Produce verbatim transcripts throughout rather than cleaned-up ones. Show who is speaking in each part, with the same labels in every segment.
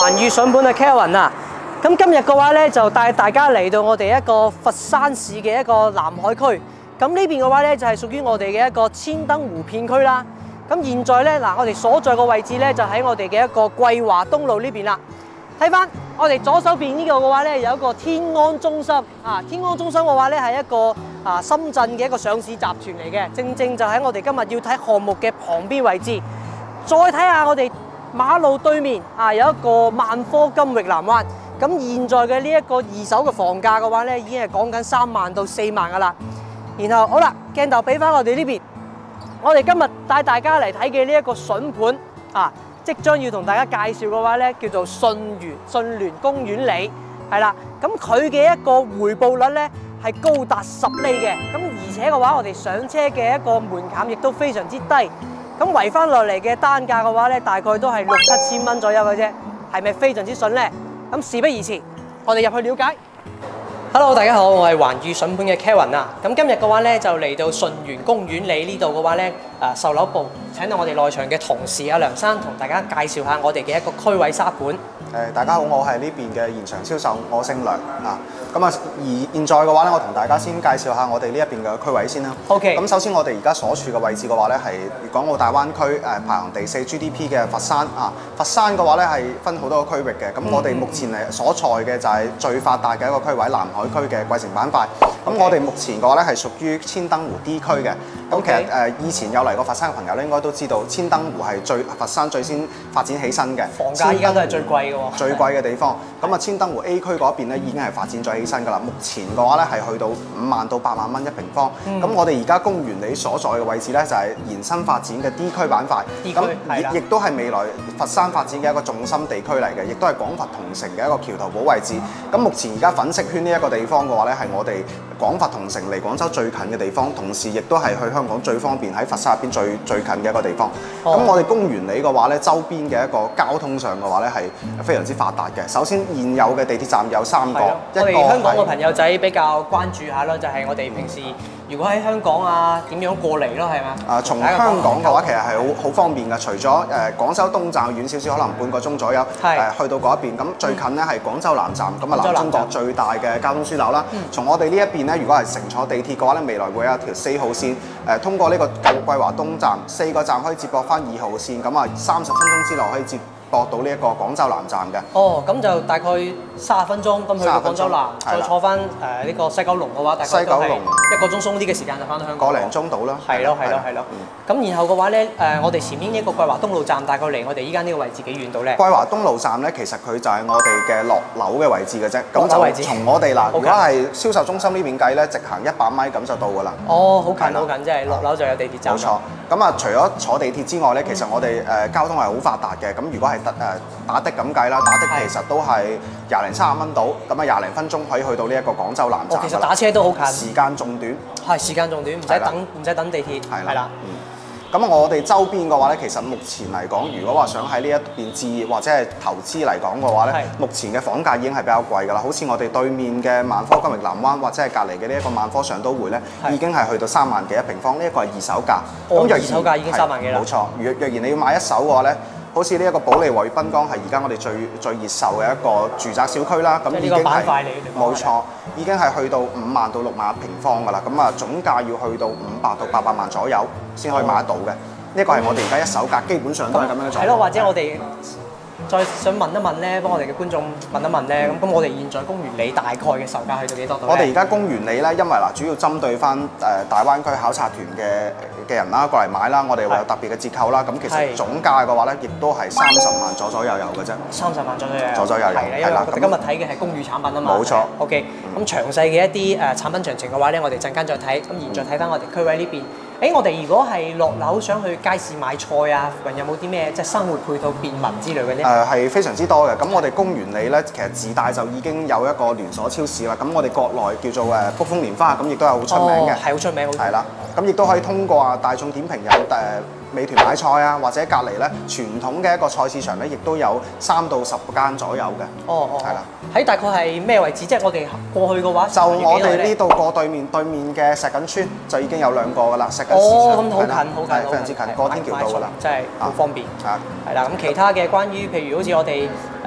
Speaker 1: 環宇筍盤嘅 Kevin 啊，咁今日嘅話咧就帶大家嚟到我哋一個佛山市嘅一個南海區。咁呢邊嘅話咧就係屬於我哋嘅一個千燈湖片區啦。咁現在咧嗱，我哋所在嘅位置咧就喺我哋嘅一個桂華東路呢邊啦。睇翻我哋左手邊呢個嘅話咧有一個天安中心啊，天安中心嘅話咧係一個啊深圳嘅一個上市集團嚟嘅，正正就喺我哋今日要睇項目嘅旁邊位置。再睇下我哋馬路對面啊，有一個萬科金域南灣。咁現在嘅呢一個二手嘅房價嘅話咧，已經係講緊三萬到四萬噶啦。然後好啦，鏡頭俾翻我哋呢邊，我哋今日帶大家嚟睇嘅呢一個筍盤啊，即將要同大家介紹嘅話咧，叫做順源順聯公園里，係啦。咁佢嘅一個回報率咧係高達十厘嘅，咁而且嘅話，我哋上車嘅一個門檻亦都非常之低。咁圍翻落嚟嘅單價嘅話咧，大概都係六七千蚊左右嘅啫，係咪非常之筍咧？咁事不宜遲，我哋入去了解。Hello， 大家好，我係環宇筍盤嘅 Kevin 啊。咁今日嘅話咧，就嚟到順源公園里呢度嘅話咧，誒售樓部請到我哋內場嘅同事阿梁生，同大家介紹下我哋嘅一個區位沙盤。
Speaker 2: 誒，大家好，我係呢邊嘅現場銷售，我姓梁啊。咁啊，而現在嘅話咧，我同大家先介紹下我哋呢一邊嘅區位先啦。
Speaker 1: OK。
Speaker 2: 咁首先我哋而家所處嘅位置嘅話咧，係粵港澳大灣區誒排行第四 G D P 嘅佛山啊。佛山嘅話咧係分好多個區域嘅。咁我哋目前誒所在嘅就係最發達嘅一個區位，南海區嘅桂城板塊。咁我哋目前嘅話咧係屬於千燈湖 D 區嘅。咁其實誒以前有嚟過佛山嘅朋友咧，應該都知道千燈湖係最佛山最先發展起身嘅。
Speaker 1: 房價依家都係最貴嘅喎。
Speaker 2: 最貴嘅地方。咁啊，千燈湖 A 區嗰邊咧已經係發展咗起身㗎啦。目前嘅話咧係去到五萬到八萬蚊一平方。咁、嗯、我哋而家公園里所在嘅位置咧就係延伸發展嘅 D 區板塊。
Speaker 1: D 區
Speaker 2: 咁亦亦都係未來佛山發展嘅一個重心地區嚟嘅，亦都係廣佛同城嘅一個橋頭堡位置。咁目前而家粉飾圈呢一個地方嘅話咧，係我哋廣佛同城離廣州最近嘅地方，同時亦都係去香港最方便喺佛山入邊最最近嘅一個地方。咁、哦、我哋公園里嘅話咧，周邊嘅一個交通上嘅話咧係非常之發達嘅。首先現有嘅地鐵站有三個，一個
Speaker 1: 我哋香港嘅朋友仔比較關注下咯，就係、是、我哋平時如果喺香港啊，點樣過嚟咯，係嘛？啊，
Speaker 2: 從香港嘅話，其實係好好方便嘅。除咗誒、呃、廣州東站遠少少，可能半個鐘左右，誒、呃、去到嗰一邊。咁最近咧係廣州南站，咁啊南中國最大嘅交通樞紐啦。嗯、從我哋呢一邊咧，如果係乘坐地鐵嘅話咧，未來會有一條四號線，誒、呃、通過呢個桂華東站，四個站可以接駁翻二號線，咁啊三十分鐘之內可以接駁到呢一個廣州南站嘅。
Speaker 1: 哦，咁就大概三十分鐘，咁去到廣州南，再坐翻誒呢個西九龍嘅話，大概都係一個鐘鬆啲嘅時間就翻到香港。
Speaker 2: 個零鐘到啦。係
Speaker 1: 咯，係咯，係咯。咁、嗯、然後嘅話咧，誒我哋前面呢個桂華東路站，大概離我哋依家呢個位置幾遠到咧？桂
Speaker 2: 華東路站咧，其實佢就係我哋嘅落樓嘅位置嘅啫。咁就從我哋嗱，如果係銷售中心呢邊計咧，直行一百米咁就到㗎啦。
Speaker 1: 哦，好近好近，即係落樓就有地鐵站。
Speaker 2: 冇錯。咁啊，除咗坐地鐵之外咧，其實我哋誒交通係好發達嘅。咁如果係得誒打的咁計啦，打的其實都係廿零三十蚊到，咁啊廿零分鐘可以去到呢一個廣州南站。
Speaker 1: 哦，其實打車都好近，
Speaker 2: 時間仲短。
Speaker 1: 係時間仲短，唔使等唔使等地鐵。係啦。嗯。
Speaker 2: 咁我哋周邊嘅話咧，其實目前嚟講，如果話想喺呢一邊置業或者係投資嚟講嘅話咧，目前嘅房價已經係比較貴㗎啦。好似我哋對面嘅萬科金域南灣，或者係隔離嘅呢一個萬科上都會咧，已經係去到三萬幾一平方。呢、這、一個係二手價。
Speaker 1: 哦，二手價已經三萬幾啦。
Speaker 2: 冇錯，若若然你要買一手嘅話咧，好似呢一個保利華悅濱江係而家我哋最最熱售嘅一個住宅小區啦。咁已經係冇錯，已經係去到五萬到六萬一平方㗎啦。咁啊總價要去到五百到八百萬左右先可以買得到嘅。呢個係我哋而家一手價，基本上都係咁樣嘅狀況。
Speaker 1: 係咯，或者我哋再想問一問咧，幫我哋嘅觀眾問一問咧，咁咁我哋現在公園里大概嘅售價去到幾多度？
Speaker 2: 我哋而家公園里咧，因為嗱主要針對翻誒大灣區考察團嘅嘅人啦，過嚟買啦，我哋會有特別嘅折扣啦。咁其實總價嘅話咧，亦都係三十萬左左右右嘅啫。
Speaker 1: 三十萬左左右右。
Speaker 2: 左左右右。
Speaker 1: 係啦，我哋今日睇嘅係公寓產品啊嘛。
Speaker 2: 冇錯。
Speaker 1: OK，咁詳細嘅一啲誒產品詳情嘅話咧，我哋陣間再睇。咁現在睇翻我哋區位呢邊。誒，我哋如果係落樓想去街市買菜啊，附近有冇啲咩即係生活配套便民之類嘅咧？
Speaker 2: 誒係非常之多嘅。咁我哋公園里咧，其實自帶就已經有一個連鎖超市啦。咁我哋國內叫做誒卜蜂蓮花，咁亦都係好出名嘅。
Speaker 1: 係好出名，好。係
Speaker 2: 啦，咁亦都可以通過啊大眾點評有誒美團買菜啊，或者隔離咧傳統嘅一個菜市場咧，亦都有三到十間左右嘅。
Speaker 1: 哦哦。
Speaker 2: 係啦。
Speaker 1: 喺大概係咩位置？即係我哋過去嘅話，
Speaker 2: 就我哋呢度過對面對面嘅石錦村就已經有兩個㗎啦。石錦市場。
Speaker 1: 哦，咁好近，好近，
Speaker 2: 非常之近，過天橋到㗎啦，
Speaker 1: 真係好方便。啊，係啦。咁其他嘅關於譬如好似我哋誒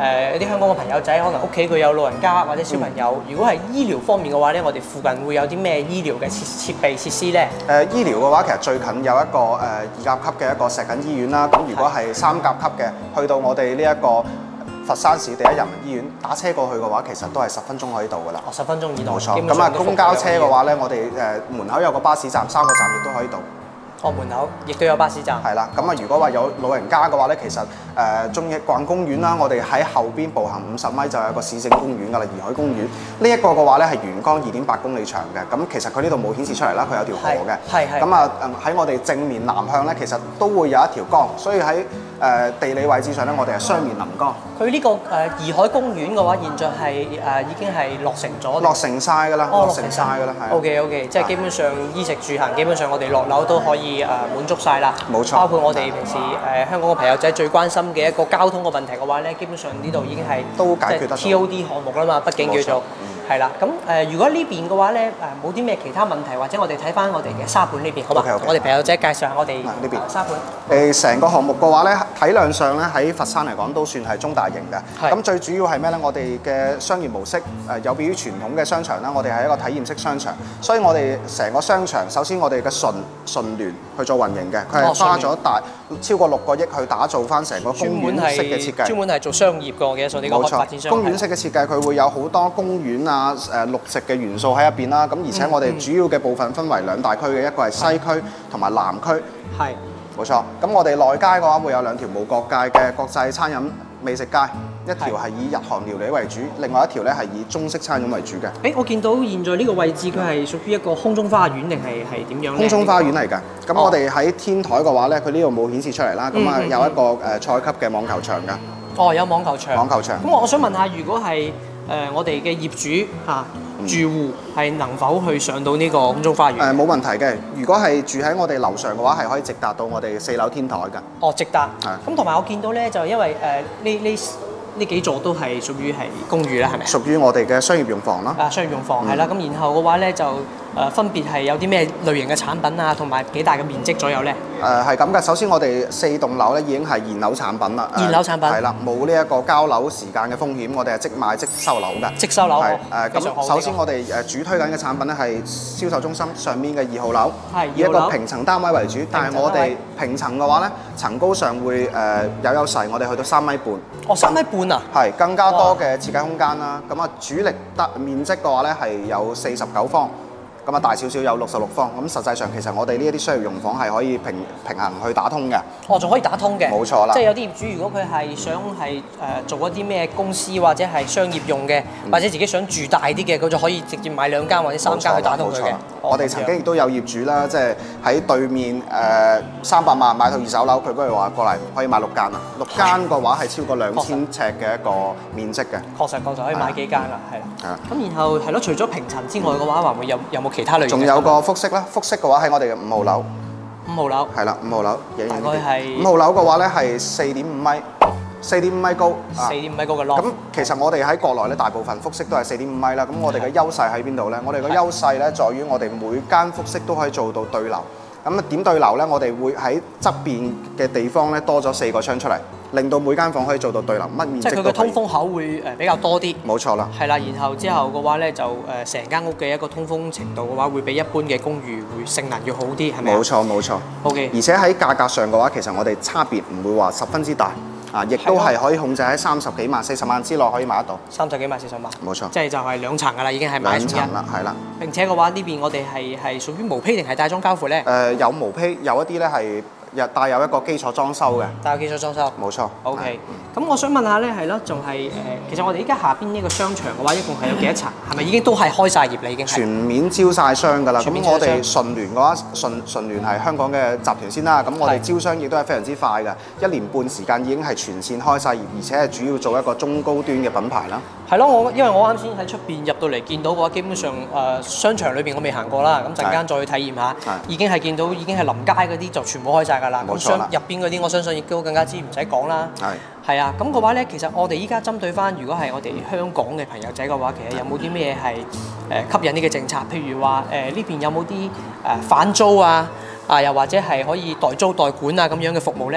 Speaker 1: 誒有啲香港嘅朋友仔，可能屋企佢有老人家或者小朋友，
Speaker 2: 嗯、
Speaker 1: 如果係醫療方面嘅話咧，我哋附近會有啲咩醫療嘅設設備設施咧？
Speaker 2: 誒、呃、醫療嘅話，其實最近有一個誒、呃、二甲級嘅一個石碇醫院啦。咁如果係三甲級嘅，去到我哋呢一個佛山市第一人民醫院，打車過去嘅話，其實都係十分鐘可以到㗎啦。
Speaker 1: 哦，十分鐘以內。
Speaker 2: 冇錯。咁啊，公交車嘅話咧，我哋誒、呃、門口有個巴士站，三個站亦都可以到。
Speaker 1: 哦，門口亦都有巴士站。係
Speaker 2: 啦，咁啊，如果話有老人家嘅話咧，其實誒中意逛公園啦，我哋喺後邊步行五十米就有一個市政公園㗎啦，怡海公園。呢、這、一個嘅話咧係沿江二點八公里長嘅，咁其實佢呢度冇顯示出嚟啦，佢有條河嘅。係係。咁啊喺我哋正面南向咧，其實都會有一條江，所以喺誒、呃、地理位置上咧，我哋係雙面臨江。佢
Speaker 1: 呢、這個誒怡、呃、海公園嘅話，現在係誒、呃、已經係落成咗。
Speaker 2: 落成晒㗎啦，落成晒㗎啦，係。
Speaker 1: O K O K， 即係基本上衣食住行，基本上我哋落樓都可以誒、呃、滿足晒啦。
Speaker 2: 冇錯。
Speaker 1: 包括我哋平時誒、呃、香港嘅朋友仔最關心嘅一個交通嘅問題嘅話咧，基本上呢度已經係
Speaker 2: 都解決得到
Speaker 1: T O D 項目啦嘛，畢竟叫做係啦。咁誒、呃，如果呢邊嘅話咧誒冇啲咩其他問題，或者我哋睇翻我哋嘅沙盤呢邊，好嘛？
Speaker 2: okay, okay.
Speaker 1: 我哋朋友仔介紹下我哋呢邊沙盤。
Speaker 2: 誒成個項目嘅話咧，體量上咧喺佛山嚟講都算係中大型嘅。咁最主要係咩咧？我哋嘅商業模式誒有別於傳統嘅商場啦，我哋係一個體驗式商場，所以我哋成個商場首先我哋嘅順順聯去做運營嘅，佢係花咗大超過六個億去打造翻成個公園式嘅設計。
Speaker 1: 專門係做商業嘅，我記得呢個發展商。
Speaker 2: 公園式嘅設計佢會有好多公園啊誒綠植嘅元素喺入邊啦。咁而且我哋主要嘅部分分為兩大區嘅，一個係西區同埋南區。係。冇錯，咁我哋內街嘅話會有兩條無國界嘅國際餐飲美食街，一條係以日韓料理為主，另外一條咧係以中式餐飲為主嘅。
Speaker 1: 誒，我見到現在呢個位置佢係屬於一個空中花園定係係點樣咧？
Speaker 2: 空中花園嚟㗎，咁我哋喺天台嘅話咧，佢呢度冇顯示出嚟啦，咁啊有一個誒賽級嘅網球場㗎。
Speaker 1: 哦，有網球場。網球場。咁我想問下，如果係誒、呃、我哋嘅業主嚇、啊、住戶係能否去上到呢個空中花園？
Speaker 2: 誒冇、呃、問題嘅，如果係住喺我哋樓上嘅話，係可以直達到我哋四樓天台㗎。
Speaker 1: 哦，直達。係。咁同埋我見到咧，就因為誒呢呢呢幾座都係屬於係公寓啦，係咪？
Speaker 2: 屬於我哋嘅商業用房啦。
Speaker 1: 啊，商業用房係啦，咁、嗯、然後嘅話咧就。誒、呃、分別係有啲咩類型嘅產品啊，同埋幾大嘅面積左右咧？
Speaker 2: 誒係咁嘅，首先我哋四棟樓咧已經係現樓產品啦。
Speaker 1: 現樓產品係
Speaker 2: 啦，冇呢一個交樓時間嘅風險，我哋係即買即收樓嘅。
Speaker 1: 即收樓係
Speaker 2: 誒咁，首先我哋誒主推緊嘅產品咧係銷售中心上面嘅二號樓，係以一個平層單位為主，但係我哋平層嘅話咧，層高上會誒、呃、有優勢，我哋去到三米半。
Speaker 1: 哦，三米半啊！
Speaker 2: 係更加多嘅設計空間啦。咁啊，主力得面積嘅話咧係有四十九方。咁啊大少少有六十六方，咁實際上其實我哋呢一啲商業用房係可以平平衡去打通嘅。
Speaker 1: 哦，仲可以打通嘅。冇
Speaker 2: 錯啦。
Speaker 1: 即係有啲業主如果佢係想係誒、呃、做一啲咩公司或者係商業用嘅，嗯、或者自己想住大啲嘅，佢就可以直接買兩間或者三間去打通佢嘅。
Speaker 2: 我哋曾經亦都有業主啦，即係喺對面誒三百萬買套二手樓，佢嗰日話過嚟可以買六間啊，六間嘅話係超過兩千尺嘅一個面積嘅。確實確實可以買幾間啦，係啦。咁然後係咯，除咗平層之外嘅話，還會有有冇其他類型？ 仲有個複式啦，複式嘅話喺我哋嘅五號樓。
Speaker 1: 五號樓。係啦，
Speaker 2: 五號樓。大
Speaker 1: 概係。
Speaker 2: 五號樓嘅話咧係四點五米，四點五米高。
Speaker 1: 四點五米高嘅 loft。咁
Speaker 2: 其實我哋喺國內咧，大部分複式都係四點五米啦。咁我哋嘅優勢喺邊度咧？我哋嘅優勢咧，在於我哋每間複式都可以做到對流。咁啊點對流咧？我哋會喺側邊嘅地方咧多咗四個窗出嚟，令到每間房可以做到對流，乜面積都可以。即係佢嘅通風口會誒比較多啲。冇錯啦。係啦，然後之後嘅話咧就誒成間屋嘅一個通風程度嘅話，會比一般嘅公寓會性能要好啲，係咪？冇錯冇錯。OK。而且喺價格上嘅話，其實我哋差別唔會話十分之大。啊！亦都係可以控制喺三十幾萬、四十萬之內可以買得到。三十幾萬、四十萬。冇錯。即係就係兩層㗎啦，已經係買兩層啦，係啦。並且嘅話，呢邊我哋係係屬於毛坯定係帶裝交付咧？誒、呃，有毛坯，有一啲咧係有帶有一個基礎裝修嘅。帶有基礎裝修。冇錯。O K。咁我想問下咧，係咯，仲係誒，其實我哋依家下邊呢個商場嘅話，一共係有幾多層？係咪已經都係開晒業啦？已經全面招晒商㗎啦。咁我哋順聯嘅話，順順聯係香港嘅集團先啦。咁我哋招商亦都係非常之快嘅，一年半時間已經係全線開晒業，而且係主要做一個中高端嘅品牌啦。係咯，我因為我啱先喺出邊入到嚟見到嘅話，基本上誒、呃、商場裏邊我未行過啦，咁陣間再去體驗下，已經係見到已經係臨街嗰啲就全部開晒㗎啦。冇錯啦。入邊嗰啲我相信亦都更加之唔使講啦。係。係啊，咁嘅話咧，其實我哋依家針對翻，如果係我哋香港嘅朋友仔嘅話，其實有冇啲咩係誒吸引啲嘅政策？譬如話誒呢邊有冇啲誒返租啊，啊又或者係可以代租代管啊咁樣嘅服務咧？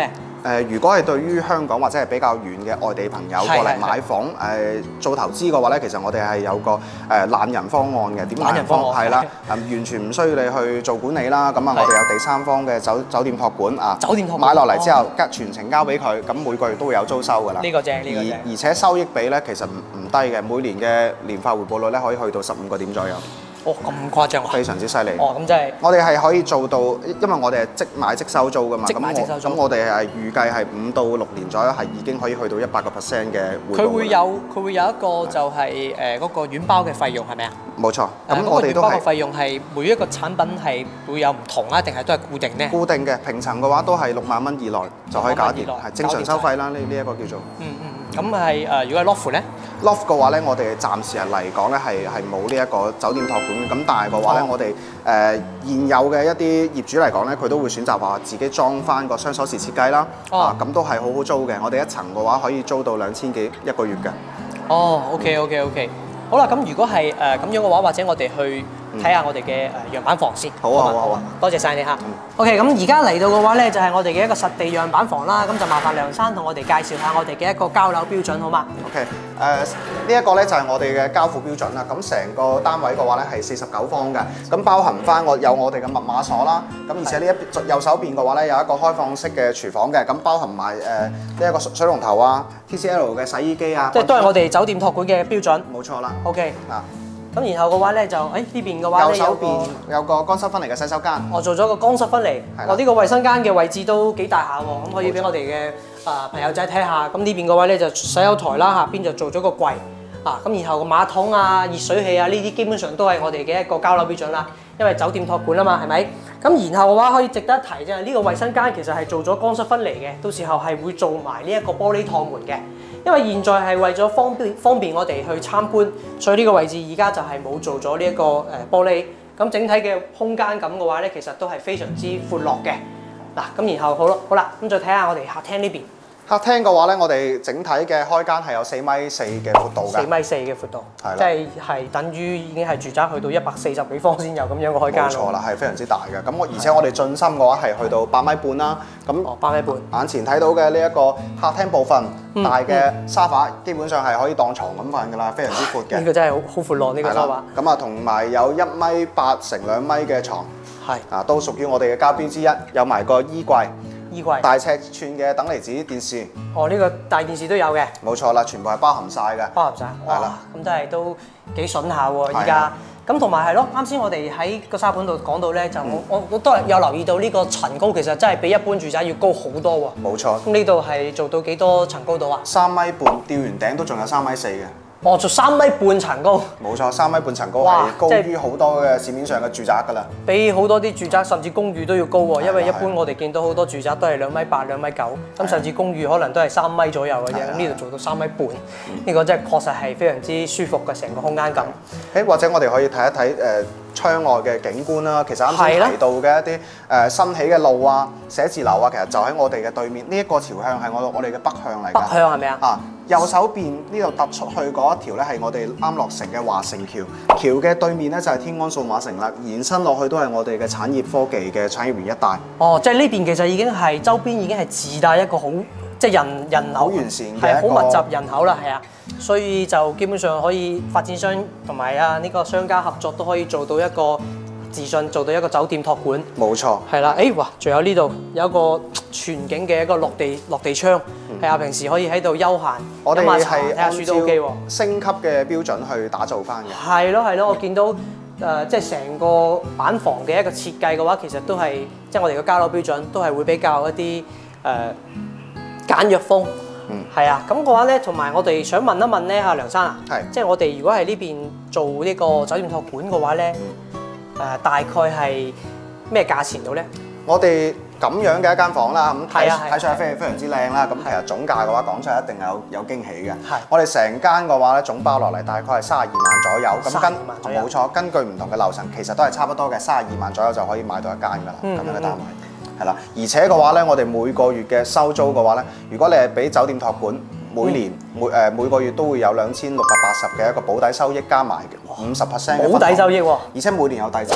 Speaker 2: 誒，如果係對於香港或者係比較遠嘅外地朋友過嚟買房誒做投資嘅話咧，其實我哋係有個誒懶人方案嘅。點懶人方案？係啦，誒完全唔需要你去做管理啦。咁啊，我哋有第三方嘅酒酒店託管啊，
Speaker 1: 酒店託管
Speaker 2: 買落嚟之後，全程交俾佢，咁每個月都會有租收㗎啦。
Speaker 1: 呢個正，呢個正。
Speaker 2: 而而且收益比咧，其實唔唔低嘅，每年嘅年化回報率咧可以去到十五個點左右。
Speaker 1: 哦，咁誇張啊！
Speaker 2: 非常之犀利。
Speaker 1: 哦，咁即係
Speaker 2: 我哋係可以做到，因為我哋係即買即收租㗎嘛。
Speaker 1: 即買即收租。
Speaker 2: 咁我哋係預計係五到六年左右係已經可以去到一百個 percent 嘅回報。
Speaker 1: 佢會有佢會有一個就係誒嗰個軟包嘅費用係咪啊？
Speaker 2: 冇錯。咁
Speaker 1: 我哋都係。軟包嘅費用係每一個產品係會有唔同啊，定係都係固定呢？
Speaker 2: 固定嘅，平層嘅話都係六萬蚊以內就可以搞掂，係正常收費啦。呢呢一個叫做。嗯嗯。
Speaker 1: 咁係誒，如果係 loft 咧
Speaker 2: ？loft 嘅話咧，我哋暫時係嚟講咧係係冇呢一個酒店託管嘅。咁但係嘅話咧，我哋誒現有嘅一啲業主嚟講咧，佢都會選擇話自己裝翻個雙鎖匙設計啦。啊，咁都係好好租嘅。我哋一層嘅話可以租到兩千幾一個月嘅。
Speaker 1: 哦，OK OK OK。好啦，咁如果係誒咁樣嘅話，或者我哋去睇下我哋嘅誒樣板房先。
Speaker 2: 好啊好啊好啊！
Speaker 1: 多謝晒你嚇。OK，咁而家嚟到嘅話咧，就係我哋嘅一個實地樣板房啦。咁就麻煩梁生同我哋介紹下我哋嘅一個交樓標準，好嗎
Speaker 2: ？OK，誒呢一個咧就係我哋嘅交付標準啦。咁成個單位嘅話咧係四十九方嘅，咁包含翻我有我哋嘅密碼鎖啦。咁而且呢一右手邊嘅話咧有一個開放式嘅廚房嘅，咁包含埋誒呢一個水龍頭啊、T C L 嘅洗衣機啊。
Speaker 1: 即係都係我哋酒店託管嘅標準。
Speaker 2: 冇錯啦。
Speaker 1: OK。
Speaker 2: 嗱。
Speaker 1: 咁然後嘅話咧就，誒呢邊嘅話咧有個
Speaker 2: 有個乾濕分離嘅洗手間，
Speaker 1: 我做咗個乾濕分離，我呢個衛生間嘅位置都幾大下喎，咁可以俾我哋嘅啊朋友仔睇下。咁呢邊嘅話咧就洗手台啦，下邊就做咗個櫃，啊咁然後個馬桶啊、熱水器啊呢啲基本上都係我哋嘅一個交樓標準啦，因為酒店託管啊嘛，係咪？咁然後嘅話可以值得一提啫，呢個衛生間其實係做咗乾濕分離嘅，到時候係會做埋呢一個玻璃趟門嘅。因為現在係為咗方便方便我哋去參觀，所以呢個位置而家就係冇做咗呢一個誒玻璃。咁整體嘅空間感嘅話咧，其實都係非常之闊落嘅。嗱，咁然後好咯，好啦，咁再睇下我哋客廳呢邊。客
Speaker 2: 廳嘅話咧，我哋整體嘅開間係有四米四嘅闊度嘅。
Speaker 1: 四米四嘅闊度，即係係等於已經係住宅去到一百四十幾方先有咁樣嘅開間。
Speaker 2: 冇錯啦，係非常之大嘅。咁我而且我哋進深嘅話係去到八米半啦。咁
Speaker 1: 哦，八米半。
Speaker 2: 眼前睇到嘅呢一個客廳部分，嗯、大嘅沙發、嗯、基本上係可以當床咁瞓㗎啦，非常之闊嘅。
Speaker 1: 呢個真係好好闊落呢個沙發。
Speaker 2: 咁啊，同埋有一米八乘兩米嘅床，係啊，都屬於我哋嘅家標之一。有埋個衣櫃。
Speaker 1: 衣櫃
Speaker 2: 大尺寸嘅等離子電視，
Speaker 1: 哦呢、這個大電視都有嘅，
Speaker 2: 冇錯啦，全部係包含晒嘅，
Speaker 1: 包含晒，係啦，咁真係都幾筍下喎依家，咁同埋係咯，啱先我哋喺個沙盤度講到咧，就我、嗯、我我都係有留意到呢個層高其實真係比一般住宅要高好多喎，
Speaker 2: 冇錯，
Speaker 1: 咁呢度係做到幾多層高度啊？
Speaker 2: 三米半，吊完頂都仲有三米四嘅。
Speaker 1: 哦，做三米半層高，
Speaker 2: 冇錯，三米半層高係高於好多嘅市面上嘅住宅㗎啦。
Speaker 1: 比好多啲住宅甚至公寓都要高喎，因為一般我哋見到好多住宅都係兩米八、兩米九，咁甚至公寓可能都係三米左右嘅啫。咁呢度做到三米半，呢、嗯、個真係確實係非常之舒服嘅成個空間感。
Speaker 2: 誒，或者我哋可以睇一睇誒、呃、窗外嘅景觀啦。其實啱先提到嘅一啲誒、呃、新起嘅路啊、寫字樓啊，其實就喺我哋嘅對面。呢、這、一個朝向係我我哋嘅北向嚟㗎。
Speaker 1: 北向係咪啊？啊！
Speaker 2: 右手邊呢度突出去嗰一條咧係我哋啱落成嘅華城橋，橋嘅對面咧就係天安數碼城啦，延伸落去都係我哋嘅產業科技嘅產業園一帶。哦，
Speaker 1: 即係呢邊其實已經係周邊已經係自帶一個好即係人人口
Speaker 2: 好完善嘅
Speaker 1: 係好密集人口啦，係啊，所以就基本上可以發展商同埋啊呢個商家合作都可以做到一個自信，做到一個酒店託管。
Speaker 2: 冇錯，
Speaker 1: 係啦，誒哇，仲有呢度有一個全景嘅一個落地落地窗。係啊，平時可以喺度休閒，
Speaker 2: 我哋係
Speaker 1: 睇下書都 OK 喎。
Speaker 2: 升級嘅標準去打造翻嘅。係
Speaker 1: 咯係咯，我見到誒、呃，即係成個板房嘅一個設計嘅話，其實都係即係我哋嘅交樓標準，都係會比較一啲誒、呃、簡約風。嗯。係啊，咁嘅話咧，同埋我哋想問一問咧，阿梁生啊，係，即係我哋如果係呢邊做呢個酒店託管嘅話咧，誒、呃、大概係咩價錢到咧？
Speaker 2: 我哋咁樣嘅一間房啦，咁睇睇上去非非常之靚啦。咁其實總價嘅話講出嚟一定有有驚喜嘅。係。我哋成間嘅話咧，總包落嚟大概係三十二萬左右。咁跟冇錯，根據唔同嘅樓層，其實都係差不多嘅，三十二萬左右就可以買到一間㗎啦。咁、嗯、樣嘅單位係啦。而且嘅話咧，我哋每個月嘅收租嘅話咧，如果你係俾酒店託管，每年、嗯、每誒每個月都會有兩千六百八十嘅一個保底收益，加埋五十 percent 嘅保
Speaker 1: 底收益喎。
Speaker 2: 而且每年有遞增。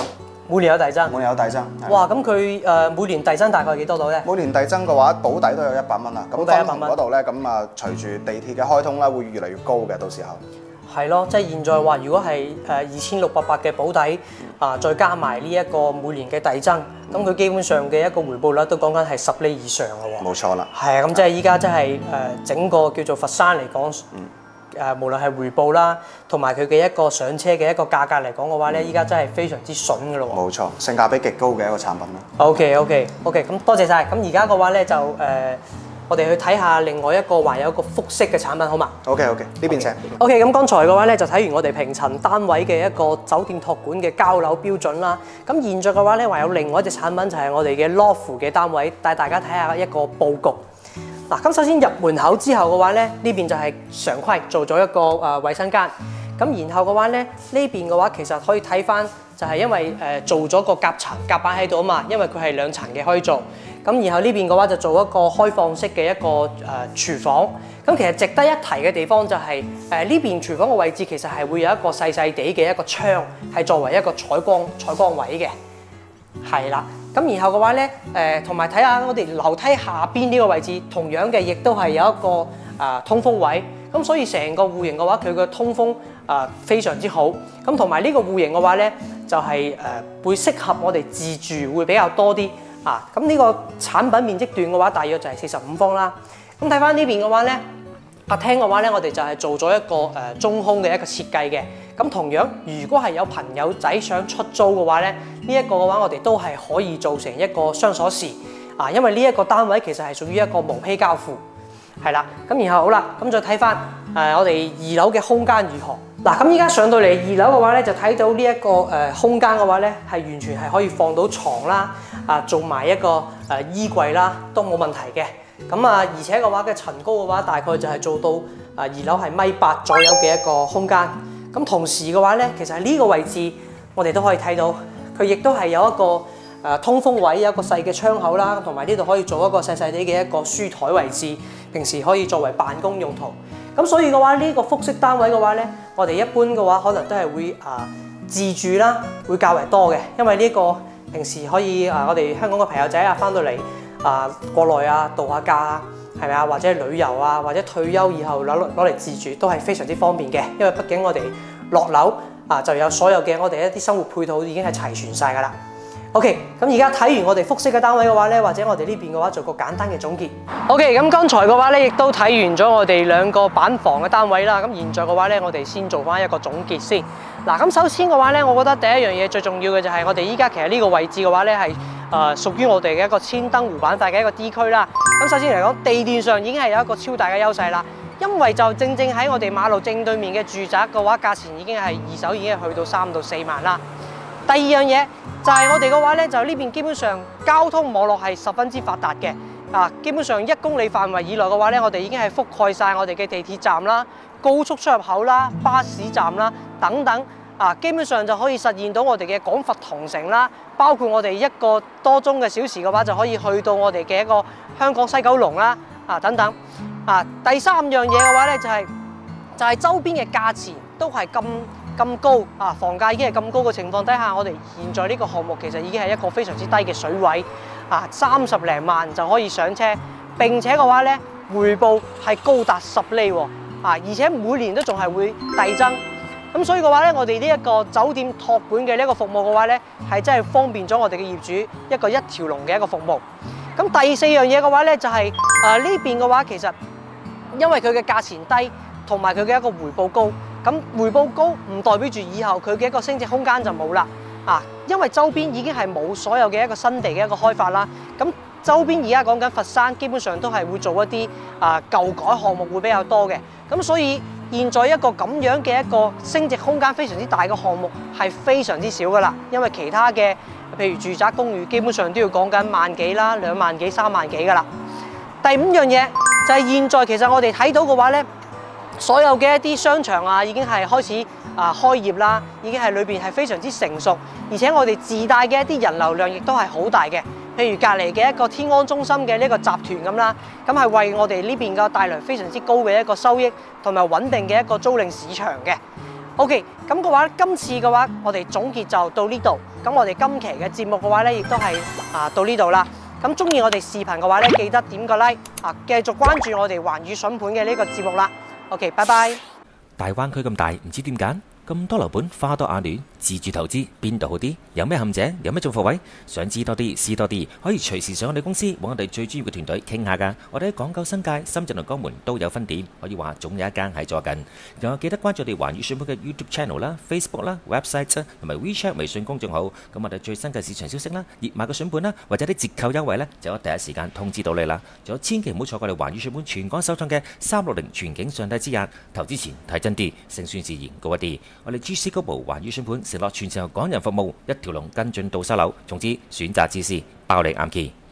Speaker 1: 每年有遞增。
Speaker 2: 每年有遞增。
Speaker 1: 哇！咁佢誒每年遞增大概幾多度咧？
Speaker 2: 每年遞增嘅話，保底都有一百蚊啦。咁
Speaker 1: 保底一百蚊
Speaker 2: 分紅嗰度咧，咁啊隨住地鐵嘅開通咧，會越嚟越高嘅，到時候。
Speaker 1: 係咯，即係現在話，如果係誒二千六百八嘅保底啊，再加埋呢一個每年嘅遞增，咁佢基本上嘅一個回報率都講緊係十厘以上嘅喎。
Speaker 2: 冇錯啦。
Speaker 1: 係啊，咁即係依家即係誒整個叫做佛山嚟講，誒、呃、無論係回報啦，同埋佢嘅一個上車嘅一個價格嚟講嘅話咧，依家真係非常之筍嘅咯喎。
Speaker 2: 冇錯，性價比極高嘅一個產品啦。
Speaker 1: OK OK OK，咁多謝晒。咁而家嘅話咧就誒。呃我哋去睇下另外一個還有一個複式嘅產品，好嘛
Speaker 2: ？OK OK，呢邊請。
Speaker 1: OK，咁剛才嘅話咧就睇完我哋平層單位嘅一個酒店託管嘅交樓標準啦。咁現在嘅話咧，還有另外一隻產品就係我哋嘅 loft 嘅單位，帶大家睇下一個佈局。嗱，咁首先入門口之後嘅話咧，呢邊就係常規做咗一個誒衞生間。咁然後嘅話咧，呢邊嘅話其實可以睇翻，就係因為誒做咗個夾層夾板喺度啊嘛，因為佢係兩層嘅可以做。咁然後呢邊嘅話就做一個開放式嘅一個誒、呃、廚房。咁其實值得一提嘅地方就係誒呢邊廚房嘅位置其實係會有一個細細地嘅一個窗，係作為一個採光採光位嘅。係啦。咁然後嘅話咧，誒同埋睇下我哋樓梯下邊呢個位置，同樣嘅亦都係有一個誒、呃、通風位。咁所以成個戶型嘅話，佢嘅通風啊、呃、非常之好。咁同埋呢個戶型嘅話咧，就係、是、誒、呃、會適合我哋自住會比較多啲。啊，咁呢個產品面積段嘅話，大約就係四十五方啦。咁睇翻呢邊嘅話咧，客廳嘅話咧，我哋就係做咗一個誒、呃、中空嘅一個設計嘅。咁同樣，如果係有朋友仔想出租嘅話咧，呢、這、一個嘅話，我哋都係可以做成一個雙鎖匙啊，因為呢一個單位其實係屬於一個無批交付，係啦。咁然後好啦，咁再睇翻誒我哋二樓嘅空間如何？嗱，咁依家上到嚟二樓嘅話咧，就睇到呢、這、一個誒、呃、空間嘅話咧，係完全係可以放到床啦。啊，做埋一個誒、呃、衣櫃啦，都冇問題嘅。咁啊，而且嘅話嘅層高嘅話，大概就係做到啊二樓係米八左右嘅一個空間。咁同時嘅話咧，其實喺呢個位置，我哋都可以睇到，佢亦都係有一個誒、呃、通風位，有一個細嘅窗口啦，同埋呢度可以做一個細細啲嘅一個書台位置，平時可以作為辦公用途。咁所以嘅話，呢、這個複式單位嘅話咧，我哋一般嘅話可能都係會啊、呃、自住啦，會較為多嘅，因為呢、這個。平時可以啊，我哋香港嘅朋友仔啊，翻到嚟啊，國內啊度下假啊，係咪啊？或者旅遊啊，或者退休以後攞攞嚟自住都係非常之方便嘅，因為畢竟我哋落樓啊就有所有嘅我哋一啲生活配套已經係齊全晒㗎啦。OK，咁而家睇完我哋複式嘅單位嘅話咧，或者我哋呢邊嘅話做個簡單嘅總結。OK，咁剛才嘅話咧，亦都睇完咗我哋兩個板房嘅單位啦。咁現在嘅話咧，我哋先做翻一個總結先。嗱，咁首先嘅話咧，我覺得第一樣嘢最重要嘅就係我哋依家其實呢個位置嘅話咧係誒屬於我哋嘅一個千燈湖板塊嘅一個 D 區啦。咁首先嚟講，地段上已經係有一個超大嘅優勢啦，因為就正正喺我哋馬路正對面嘅住宅嘅話，價錢已經係二手已經係去到三到四萬啦。第二樣嘢就係我哋嘅話咧，就呢邊基本上交通網絡係十分之發達嘅。啊，基本上一公里範圍以內嘅話咧，我哋已經係覆蓋晒我哋嘅地鐵站啦、高速出入口啦、巴士站啦等等。啊，基本上就可以實現到我哋嘅廣佛同城啦，包括我哋一個多鐘嘅小時嘅話，就可以去到我哋嘅一個香港西九龍啦，啊等等。啊，第三樣嘢嘅話咧，就係、是、就係、是、周邊嘅價錢都係咁咁高啊，房價已經係咁高嘅情況底下，我哋現在呢個項目其實已經係一個非常之低嘅水位，啊三十零萬就可以上車，並且嘅話咧回報係高達十厘喎，啊而且每年都仲係會遞增。咁所以嘅話咧，我哋呢一個酒店託管嘅呢一個服務嘅話咧，係真係方便咗我哋嘅業主一個一條龍嘅一個服務。咁第四樣嘢嘅話咧，就係誒呢邊嘅話，其實因為佢嘅價錢低，同埋佢嘅一個回報高。咁回報高唔代表住以後佢嘅一個升值空間就冇啦。啊，因為周邊已經係冇所有嘅一個新地嘅一個開發啦。咁周邊而家講緊佛山，基本上都係會做一啲啊舊改項目會比較多嘅。咁所以現在一個咁樣嘅一個升值空間非常之大嘅項目係非常之少噶啦，因為其他嘅譬如住宅公寓基本上都要講緊萬幾啦、兩萬幾、三萬幾噶啦。第五樣嘢就係現在其實我哋睇到嘅話咧，所有嘅一啲商場啊已經係開始啊開業啦，已經係裏邊係非常之成熟，而且我哋自帶嘅一啲人流量亦都係好大嘅。譬如隔離嘅一個天安中心嘅呢個集團咁啦，咁係為我哋呢邊嘅帶來非常之高嘅一個收益同埋穩定嘅一個租賃市場嘅。 OK， 咁嘅話，今次嘅話，我哋總結就到呢度。咁我哋今期嘅節目嘅話咧，亦都係啊到呢度啦。咁中意我哋視頻嘅話咧，記得點個 like 啊，繼續關注我哋環宇筍盤嘅呢個節目啦。OK， 拜拜。
Speaker 3: 大灣區咁大，唔知點揀？咁多樓盤，花多眼亂，自住投資邊度好啲？有咩陷阱？有咩做貨位？想知多啲，試多啲，可以隨時上我哋公司揾我哋最專業嘅團隊傾下㗎。我哋喺港九新界、深圳同江門都有分店，可以話總有一間喺做緊。仲有記得關注我哋環宇筍盤嘅 YouTube Channel 啦、Facebook 啦、Website 啦，同埋 WeChat 微信公眾號。咁我哋最新嘅市場消息啦、熱賣嘅筍盤啦，或者啲折扣優惠呢，就有第一時間通知到你啦。仲有千祈唔好錯過我哋環宇筍盤全港首創嘅三六零全景上帝之眼，投資前睇真啲，勝算自然高一啲。我哋 G C Global環宇筍盤承諾全程由港人服務，一條龍跟進到收樓，總之選擇自私，包你啱 key。